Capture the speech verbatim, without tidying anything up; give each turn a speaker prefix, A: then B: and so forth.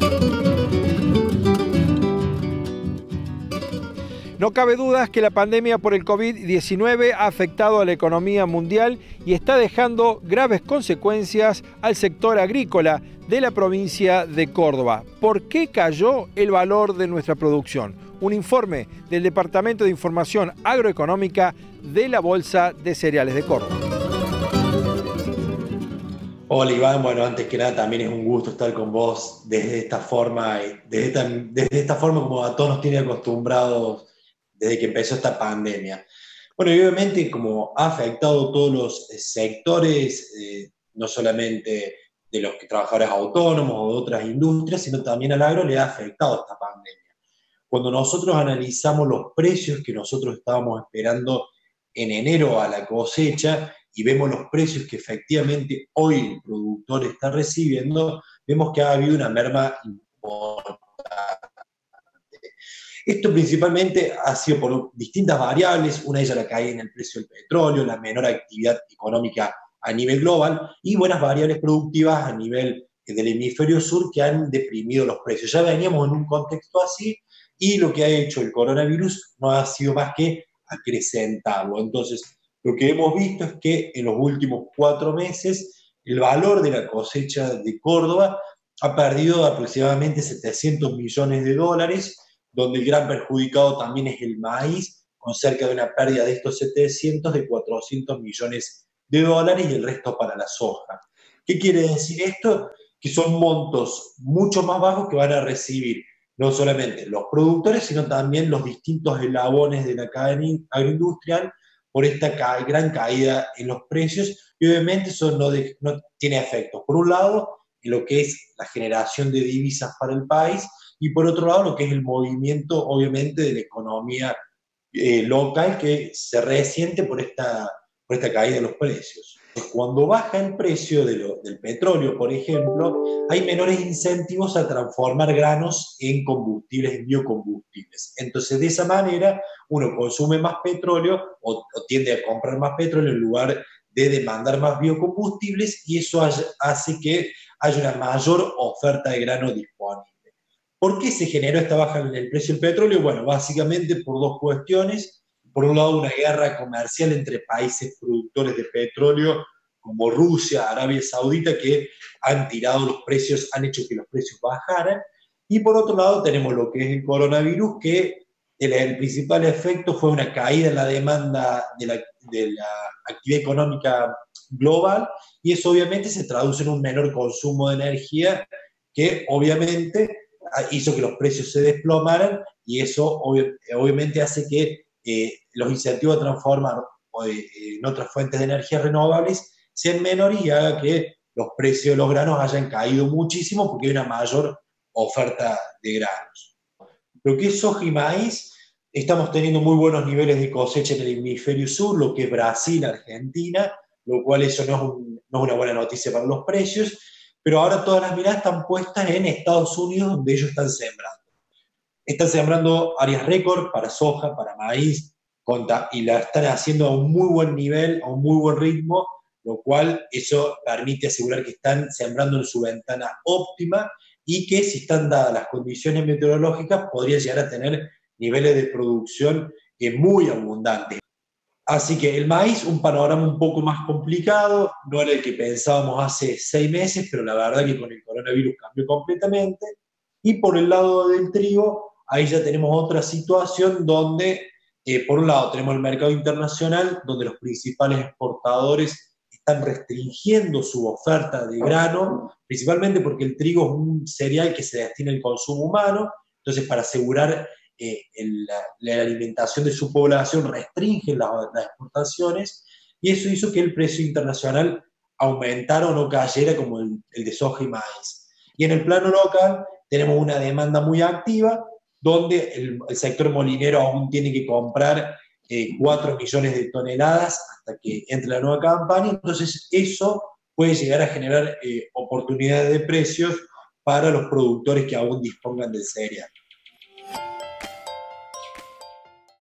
A: No cabe dudas que la pandemia por el COVID diecinueve ha afectado a la economía mundial y está dejando graves consecuencias al sector agrícola de la provincia de Córdoba. ¿Por qué cayó el valor de nuestra producción? Un informe del Departamento de Información Agroeconómica de la Bolsa de Cereales de Córdoba.
B: Hola Iván, bueno, antes que nada también es un gusto estar con vos desde esta forma, desde esta, desde esta forma como a todos nos tiene acostumbrados desde que empezó esta pandemia. Bueno, y obviamente como ha afectado a todos los sectores, eh, no solamente de los que trabajadores autónomos o de otras industrias, sino también al agro le ha afectado esta pandemia. Cuando nosotros analizamos los precios que nosotros estábamos esperando en enero a la cosecha y vemos los precios que efectivamente hoy el productor está recibiendo, vemos que ha habido una merma importante. Esto principalmente ha sido por distintas variables, una de ellas la caída en el precio del petróleo, la menor actividad económica a nivel global y buenas variables productivas a nivel del hemisferio sur que han deprimido los precios. Ya veníamos en un contexto así y lo que ha hecho el coronavirus no ha sido más que acrecentarlo. Entonces, lo que hemos visto es que en los últimos cuatro meses el valor de la cosecha de Córdoba ha perdido aproximadamente setecientos millones de dólares, donde el gran perjudicado también es el maíz, con cerca de una pérdida de estos setecientos, de cuatrocientos millones de dólares, y el resto para la soja. ¿Qué quiere decir esto? Que son montos mucho más bajos que van a recibir no solamente los productores, sino también los distintos eslabones de la cadena agroindustrial por esta ca gran caída en los precios, y obviamente eso no, de, no tiene efectos. Por un lado, en lo que es la generación de divisas para el país, y por otro lado lo que es el movimiento obviamente de la economía eh, local que se resiente por esta, por esta caída de los precios. Cuando baja el precio de lo, del petróleo, por ejemplo, hay menores incentivos a transformar granos en combustibles, en biocombustibles. Entonces de esa manera uno consume más petróleo o, o tiende a comprar más petróleo en lugar de demandar más biocombustibles, y eso hace que haya una mayor oferta de grano disponible. ¿Por qué se generó esta baja en el precio del petróleo? Bueno, básicamente por dos cuestiones. Por un lado, una guerra comercial entre países productores de petróleo como Rusia, Arabia Saudita, que han tirado los precios, han hecho que los precios bajaran. Y por otro lado, tenemos lo que es el coronavirus, que el, el principal efecto fue una caída en la demanda de la, de la actividad económica global, y eso obviamente se traduce en un menor consumo de energía, que obviamente hizo que los precios se desplomaran, y eso ob obviamente hace que eh, los incentivos a transformar eh, en otras fuentes de energía renovables sean menores y haga que los precios de los granos hayan caído muchísimo porque hay una mayor oferta de granos. Lo que es soja y maíz, estamos teniendo muy buenos niveles de cosecha en el hemisferio sur, lo que es Brasil, Argentina, lo cual eso no es, un, no es una buena noticia para los precios, pero ahora todas las miradas están puestas en Estados Unidos, donde ellos están sembrando. Están sembrando áreas récord para soja, para maíz, y la están haciendo a un muy buen nivel, a un muy buen ritmo, lo cual eso permite asegurar que están sembrando en su ventana óptima y que, si están dadas las condiciones meteorológicas, podría llegar a tener niveles de producción muy abundantes. Así que el maíz, un panorama un poco más complicado, no era el que pensábamos hace seis meses, pero la verdad que con el coronavirus cambió completamente. Y por el lado del trigo, ahí ya tenemos otra situación donde, eh, por un lado, tenemos el mercado internacional, donde los principales exportadores están restringiendo su oferta de grano, principalmente porque el trigo es un cereal que se destina al consumo humano. Entonces, para asegurar Eh, el, la, la alimentación de su población, restringen la, las exportaciones, y eso hizo que el precio internacional aumentara o no cayera como el, el de soja y maíz. Y en el plano local tenemos una demanda muy activa, donde el, el sector molinero aún tiene que comprar eh, cuatro millones de toneladas hasta que entre la nueva campaña. Entonces eso puede llegar a generar eh, oportunidades de precios para los productores que aún dispongan del cereal.